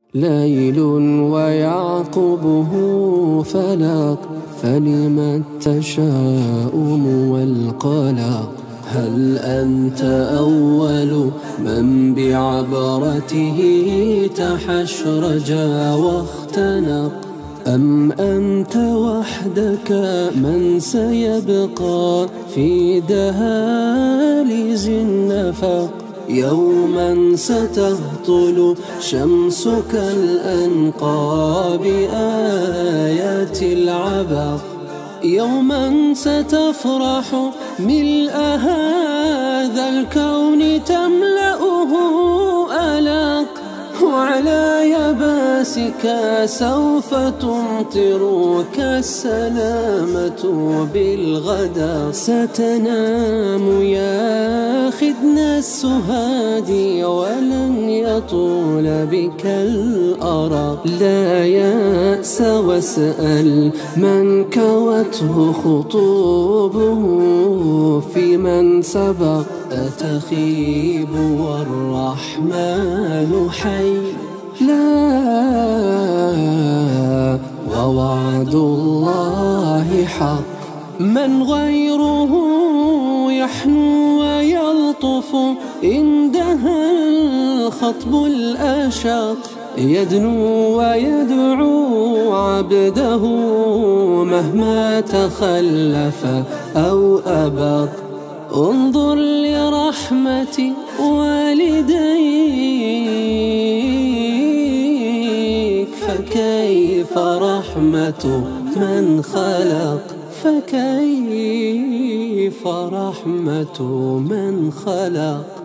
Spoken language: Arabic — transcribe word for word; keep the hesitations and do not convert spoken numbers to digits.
ليل ويعقبه فلق، فلم التشاؤم والقلق؟ هل أنت أول من بعبرته تحشرج واختنق، أم أنت وحدك من سيبقى في دهاليز النفق؟ يوما ستهطل شمسك الأنقى بآيات العبق، يوما ستفرح ملء هذا الكون تملأه ألق، وعلى يباسك سوف تمطر كالسلامة بالغدا. ستنام يا خدن السهاد ولن يطول بك الأرق، لا يأس واسأل من كوته خطوبه في من سبق، أتخيب والرحمن حي لا، ووعد الله حق. من غيره يحنو ويلطف إن دها الخطب الأشق، يدنو ويدعو عبده مهما تخلف أو أبق. انظر لرحمة والديك فكيف رحمة من خلق، فكيف رحمة من خلق.